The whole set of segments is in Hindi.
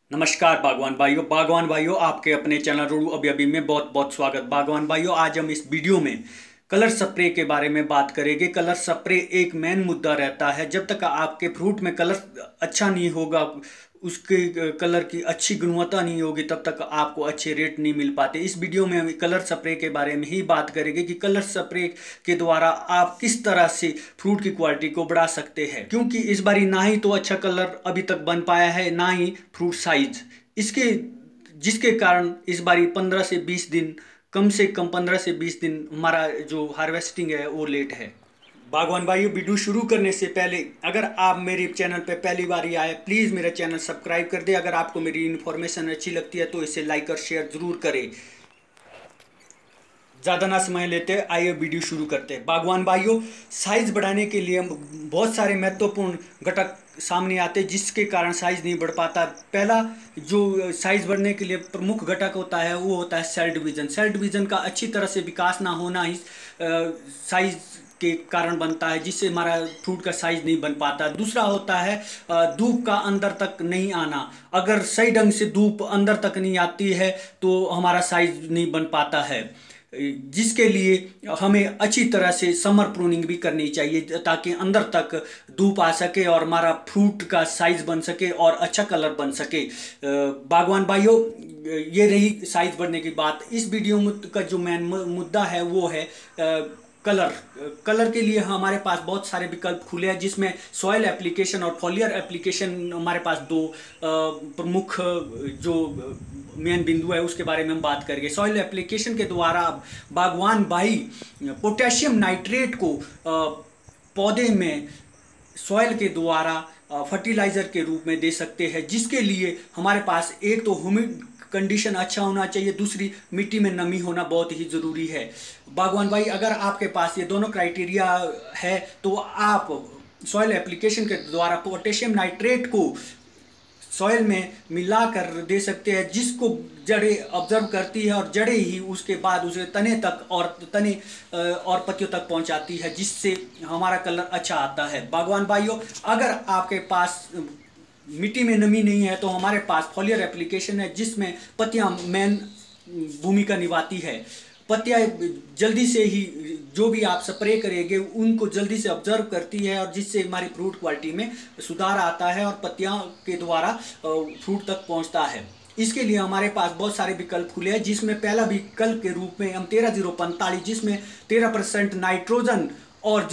नमस्कार बागवान भाइयों आपके अपने चैनल रोडू अभी अभी में बहुत बहुत स्वागत। बागवान भाइयों, आज हम इस वीडियो में कलर स्प्रे के बारे में बात करेंगे। कलर स्प्रे एक मेन मुद्दा रहता है। जब तक आपके फ्रूट में कलर अच्छा नहीं होगा, उसके कलर की अच्छी गुणवत्ता नहीं होगी, तब तक आपको अच्छे रेट नहीं मिल पाते। इस वीडियो में हम कलर स्प्रे के बारे में ही बात करेंगे कि कलर स्प्रे के द्वारा आप किस तरह से फ्रूट की क्वालिटी को बढ़ा सकते हैं, क्योंकि इस बारी ना ही तो अच्छा कलर अभी तक बन पाया है, ना ही फ्रूट साइज इसके, जिसके कारण इस बारी 15 से 20 दिन, कम से कम 15 से 20 दिन हमारा जो हार्वेस्टिंग है वो लेट है। बागवान भाइयों, वीडियो शुरू करने से पहले अगर आप मेरे चैनल पर पहली बार ही आए, प्लीज़ मेरा चैनल सब्सक्राइब कर दे। अगर आपको मेरी इन्फॉर्मेशन अच्छी लगती है तो इसे लाइक और शेयर ज़रूर करें। ज़्यादा ना समय लेते, आइए वीडियो शुरू करते हैं। बागवान भाइयों, साइज बढ़ाने के लिए बहुत सारे महत्वपूर्ण घटक सामने आते हैं जिसके कारण साइज नहीं बढ़ पाता। पहला जो साइज बढ़ने के लिए प्रमुख घटक होता है वो होता है सेल डिवीज़न। सेल डिवीज़न का अच्छी तरह से विकास ना होना ही साइज के कारण बनता है, जिससे हमारा फ्रूट का साइज नहीं बन पाता। दूसरा होता है धूप का अंदर तक नहीं आना। अगर सही ढंग से धूप अंदर तक नहीं आती है तो हमारा साइज नहीं बन पाता है, जिसके लिए हमें अच्छी तरह से समर प्रूनिंग भी करनी चाहिए ताकि अंदर तक धूप आ सके और हमारा फ्रूट का साइज बन सके और अच्छा कलर बन सके। बागवान भाइयों, ये रही साइज बढ़ने की बात। इस वीडियो का जो मेन मुद्दा है वो है कलर। कलर के लिए हमारे पास बहुत सारे विकल्प खुले हैं, जिसमें सॉइल एप्लीकेशन और फॉलियर एप्लीकेशन हमारे पास दो प्रमुख जो मेन बिंदु है उसके बारे में हम बात करेंगे। सॉइल एप्लीकेशन के द्वारा बागवान भाई पोटेशियम नाइट्रेट को पौधे में सॉइल के द्वारा फर्टिलाइज़र के रूप में दे सकते हैं, जिसके लिए हमारे पास एक तो ह्यूमिड कंडीशन अच्छा होना चाहिए, दूसरी मिट्टी में नमी होना बहुत ही ज़रूरी है। बागवान भाई, अगर आपके पास ये दोनों क्राइटेरिया है तो आप सॉइल एप्लीकेशन के द्वारा पोटेशियम नाइट्रेट को सॉइल में मिला कर दे सकते हैं, जिसको जड़ें ऑब्जर्व करती है और जड़ें ही उसके बाद उसे तने तक और तने और पत्तियों तक पहुंचाती है, जिससे हमारा कलर अच्छा आता है। बागवान भाइयों, अगर आपके पास मिट्टी में नमी नहीं है तो हमारे पास फॉलियर एप्लीकेशन है, जिसमें पत्तियां मेन भूमिका निभाती है। पत्तियां जल्दी से ही जो भी आप स्प्रे करेंगे उनको जल्दी से ऑब्जर्व करती है और जिससे हमारी फ्रूट क्वालिटी में सुधार आता है और पत्तियां के द्वारा फ्रूट तक पहुंचता है। इसके लिए हमारे पास बहुत सारे विकल्प खुले हैं, जिसमें पहला विकल्प के रूप में हम 13-0-45, जिसमें 13% नाइट्रोजन और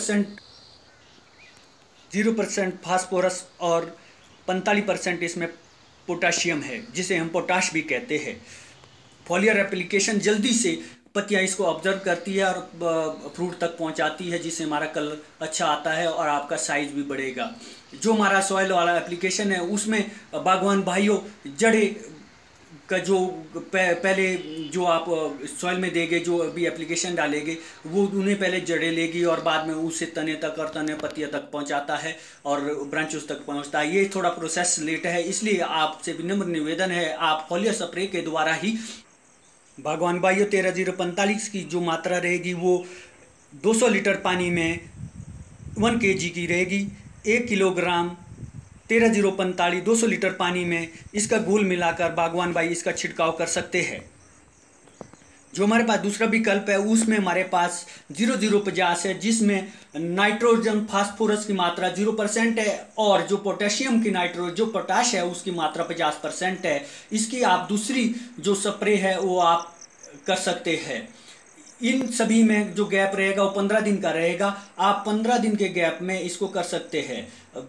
0% फास्फोरस और 45% इसमें पोटाशियम है, जिसे हम पोटाश भी कहते हैं। फॉलियर एप्लीकेशन जल्दी से पत्तियां इसको ऑब्जर्व करती है और फ्रूट तक पहुंचाती है, जिससे हमारा कलर अच्छा आता है और आपका साइज भी बढ़ेगा। जो हमारा सॉइल वाला एप्लीकेशन है उसमें बागवान भाइयों जड़े का जो पहले जो आप सॉइल में देंगे, जो अभी एप्लीकेशन डालेंगे, वो उन्हें पहले जड़ें लेगी और बाद में उसे तने तक और तने पत्तियां तक पहुंचाता है और ब्रांचेस तक पहुंचता है। ये थोड़ा प्रोसेस लेट है, इसलिए आपसे विनम्र निवेदन है आप फॉलियर स्प्रे के द्वारा ही बागवान भाइयों 13-0-45 की जो मात्रा रहेगी वो 200 लीटर पानी में 1 kg की रहेगी। 1 किलोग्राम 13-0-45 200 लीटर पानी में इसका घोल मिलाकर बागवान भाई इसका छिड़काव कर सकते हैं। जो हमारे पास दूसरा विकल्प है उसमें हमारे पास 0-0-50 है, जिसमें नाइट्रोजन फास्फोरस की मात्रा 0% है और जो पोटेशियम की जो पोटाश है उसकी मात्रा 50% है। इसकी आप दूसरी जो स्प्रे है वो आप कर सकते हैं। इन सभी में जो गैप रहेगा वो 15 दिन का रहेगा। आप 15 दिन के गैप में इसको कर सकते हैं।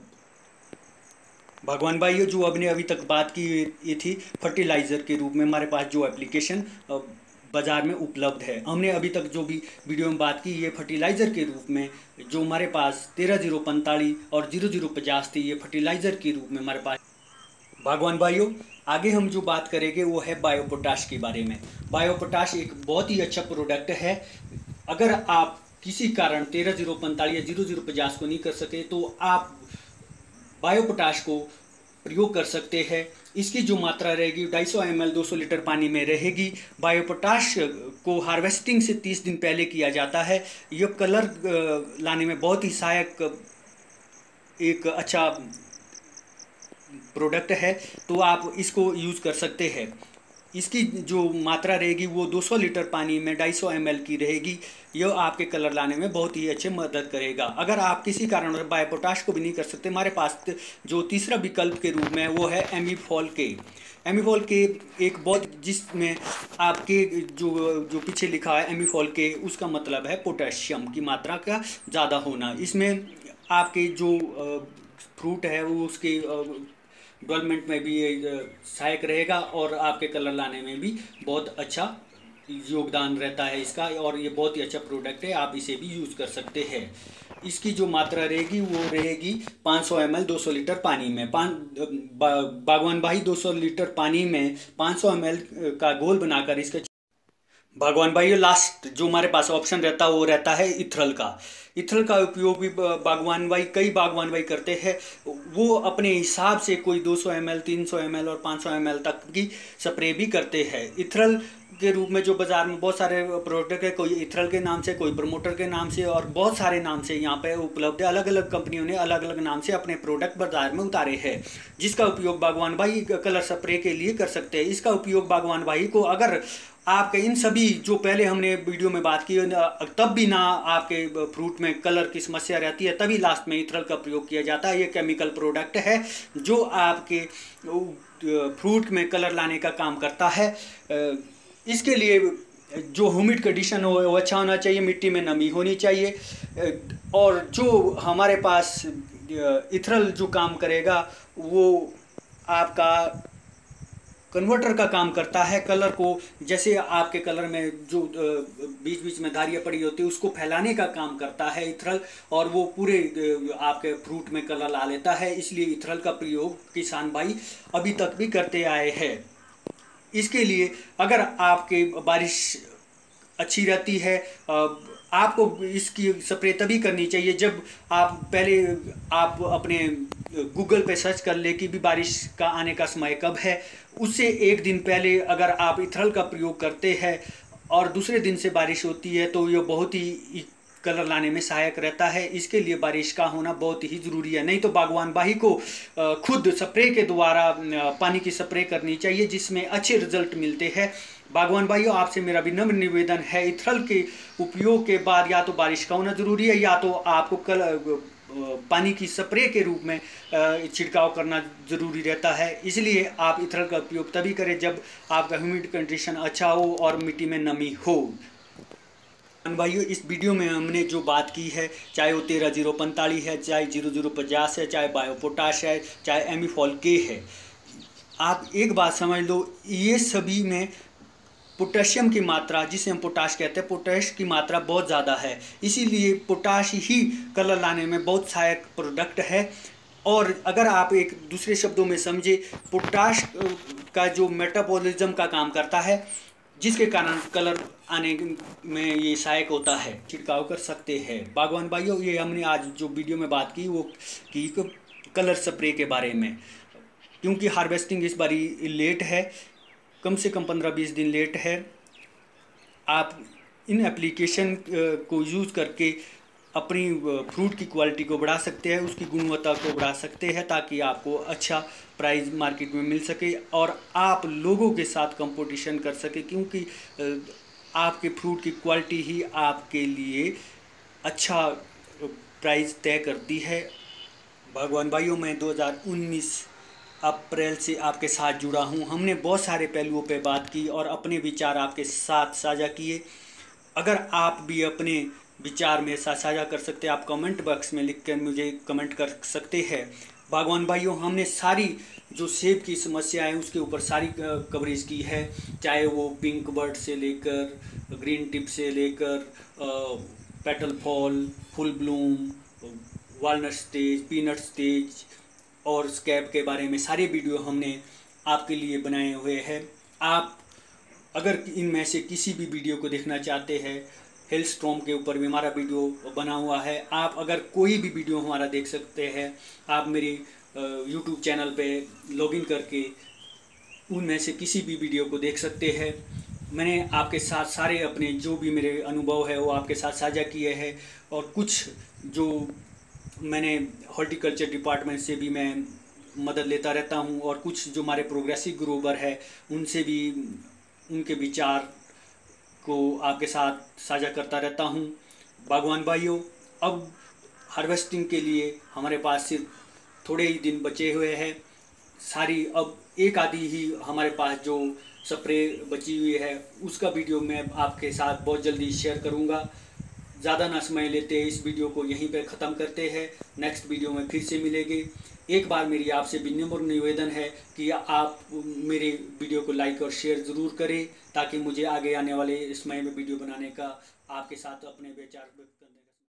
भगवान भाई, जो आपने अभी तक बात की ये थी फर्टिलाइज़र के रूप में हमारे पास जो एप्लीकेशन बाज़ार में उपलब्ध है। हमने अभी तक जो भी वीडियो में बात की ये फर्टिलाइज़र के रूप में जो हमारे पास 13-0-45 और 0-0-50 थी, ये फर्टिलाइज़र के रूप में हमारे पास। बागवान भाइयों, आगे हम जो बात करेंगे वो है बायोपोटाश के बारे में। बायोपोटाश एक बहुत ही अच्छा प्रोडक्ट है। अगर आप किसी कारण 13-0-45 या 0-0-50 को नहीं कर सके तो आप बायोपोटाश को प्रयोग कर सकते हैं। इसकी जो मात्रा रहेगी 250 ml 200 लीटर पानी में रहेगी। बायोपोटाश को हार्वेस्टिंग से 30 दिन पहले किया जाता है। यह कलर लाने में बहुत ही सहायक एक अच्छा प्रोडक्ट है, तो आप इसको यूज़ कर सकते हैं। इसकी जो मात्रा रहेगी वो 200 लीटर पानी में 250 ml की रहेगी। यह आपके कलर लाने में बहुत ही अच्छे मदद करेगा। अगर आप किसी कारण बायो पोटाश को भी नहीं कर सकते, हमारे पास जो तीसरा विकल्प के रूप में वो है एमीफॉल के। एमीफॉल के एक बहुत, जिसमें आपके जो जो पीछे लिखा है एमीफॉल के, उसका मतलब है पोटेशियम की मात्रा का ज़्यादा होना। इसमें आपके जो फ्रूट है वो उसके डेवलपमेंट में भी सहायक रहेगा और आपके कलर लाने में भी बहुत अच्छा योगदान रहता है इसका। और ये बहुत ही अच्छा प्रोडक्ट है, आप इसे भी यूज़ कर सकते हैं। इसकी जो मात्रा रहेगी वो रहेगी 500 ml 200 लीटर पानी में। बागवान भाई 200 लीटर पानी में 500 ml का घोल बनाकर इसका, भगवान भाई लास्ट जो हमारे पास ऑप्शन रहता है वो रहता है इथरल का। इथरल का उपयोग भी कई बागवान भाई करते हैं। वो अपने हिसाब से कोई 200 ml 300 ml और 500 ml तक की स्प्रे भी करते हैं। इथरल के रूप में जो बाज़ार में बहुत सारे प्रोडक्ट है, कोई इथरल के नाम से, कोई प्रमोटर के नाम से और बहुत सारे नाम से यहाँ पे उपलब्ध है। अलग अलग कंपनियों ने अलग अलग नाम से अपने प्रोडक्ट बाजार में उतारे हैं, जिसका उपयोग बागवान भाई कलर स्प्रे के लिए कर सकते हैं। इसका उपयोग बागवान भाई को, अगर आपके इन सभी जो पहले हमने वीडियो में बात की तब भी ना आपके फ्रूट में कलर की समस्या रहती है, तभी लास्ट में इथरल का प्रयोग किया जाता है। ये केमिकल प्रोडक्ट है जो आपके फ्रूट में कलर लाने का काम करता है। इसके लिए जो ह्यूमिड कंडीशन हो वो अच्छा होना चाहिए, मिट्टी में नमी होनी चाहिए, और जो हमारे पास इथरल जो काम करेगा वो आपका कन्वर्टर का काम करता है। कलर को, जैसे आपके कलर में जो बीच बीच में धारियाँ पड़ी होती है उसको फैलाने का काम करता है इथरल, और वो पूरे आपके फ्रूट में कलर ला लेता है। इसलिए इथरल का प्रयोग किसान भाई अभी तक भी करते आए हैं। इसके लिए अगर आपके बारिश अच्छी रहती है, आपको इसकी स्प्रे तभी करनी चाहिए जब आप अपने गूगल पे सर्च कर ले कि भी बारिश का आने का समय कब है। उससे एक दिन पहले अगर आप इथरल का प्रयोग करते हैं और दूसरे दिन से बारिश होती है तो ये बहुत ही कलर लाने में सहायक रहता है। इसके लिए बारिश का होना बहुत ही ज़रूरी है। नहीं तो बागवान भाई को खुद स्प्रे के द्वारा पानी की स्प्रे करनी चाहिए, जिसमें अच्छे रिजल्ट मिलते हैं। बागवान भाइयों, आपसे मेरा विनम्र निवेदन है, इथरल के उपयोग के बाद या तो बारिश का होना ज़रूरी है या तो आपको पानी की स्प्रे के रूप में छिड़काव करना ज़रूरी रहता है। इसलिए आप इथरल का उपयोग तभी करें जब आपका ह्यूमिड कंडीशन अच्छा हो और मिट्टी में नमी हो। भाइयों, इस वीडियो में हमने जो बात की है, चाहे वो 13-045 है, चाहे 0050 है, चाहे बायो पोटाश है, चाहे एमीफॉल के है, आप एक बात समझ लो, ये सभी में पोटेशियम की मात्रा, जिसे हम पोटाश कहते हैं, पोटाश की मात्रा बहुत ज़्यादा है। इसीलिए पोटाश ही कलर लाने में बहुत सहायक प्रोडक्ट है। और अगर आप एक दूसरे शब्दों में समझे, पोटाश का जो मेटाबॉलिज्म का काम करता है, जिसके कारण कलर आने में ये सहायक होता है, छिड़काव कर सकते हैं। बागवान भाइयों, ये हमने आज जो वीडियो में बात की वो की कलर स्प्रे के बारे में, क्योंकि हार्वेस्टिंग इस बारी लेट है, कम से कम 15-20 दिन लेट है। आप इन एप्लीकेशन को यूज़ करके अपनी फ्रूट की क्वालिटी को बढ़ा सकते हैं, उसकी गुणवत्ता को बढ़ा सकते हैं, ताकि आपको अच्छा प्राइस मार्केट में मिल सके और आप लोगों के साथ कंपटीशन कर सके, क्योंकि आपके फ्रूट की क्वालिटी ही आपके लिए अच्छा प्राइस तय करती है। भगवान भाइयों, मैं 2019 अप्रैल से आपके साथ जुड़ा हूं। हमने बहुत सारे पहलुओं पे बात की और अपने विचार आपके साथ साझा किए। अगर आप भी अपने विचार मेरे साथ साझा कर सकते हैं, आप कमेंट बॉक्स में लिख कर मुझे कमेंट कर सकते हैं। बागवान भाइयों, हमने सारी जो सेब की समस्या है उसके ऊपर सारी कवरेज की है, चाहे वो पिंक बर्ड से लेकर, ग्रीन टिप से लेकर, petal fall, full bloom, walnut stage, peanut stage और स्कैब के बारे में सारे वीडियो हमने आपके लिए बनाए हुए हैं। आप अगर इनमें से किसी भी वीडियो को देखना चाहते हैं, हेलस्टॉर्म के ऊपर भी हमारा वीडियो बना हुआ है। आप अगर कोई भी वीडियो हमारा देख सकते हैं, आप मेरे यूट्यूब चैनल पे लॉगिन करके उनमें से किसी भी वीडियो को देख सकते हैं। मैंने आपके साथ सारे अपने जो भी मेरे अनुभव है वो आपके साथ साझा किए हैं, और कुछ जो मैंने हॉर्टिकल्चर डिपार्टमेंट से भी मैं मदद लेता रहता हूं, और कुछ जो हमारे प्रोग्रेसिव ग्रोवर है उनसे भी उनके विचार को आपके साथ साझा करता रहता हूं। बागवान भाइयों, अब हार्वेस्टिंग के लिए हमारे पास सिर्फ थोड़े ही दिन बचे हुए हैं। सारी अब एक आधी ही हमारे पास जो स्प्रे बची हुई है उसका वीडियो मैं आपके साथ बहुत जल्दी शेयर करूंगा। ज़्यादा ना समय लेते इस वीडियो को यहीं पर ख़त्म करते हैं। नेक्स्ट वीडियो में फिर से मिलेंगे। एक बार मेरी आपसे विनम्र निवेदन है कि आप मेरे वीडियो को लाइक और शेयर ज़रूर करें, ताकि मुझे आगे आने वाले समय में वीडियो बनाने का आपके साथ अपने विचार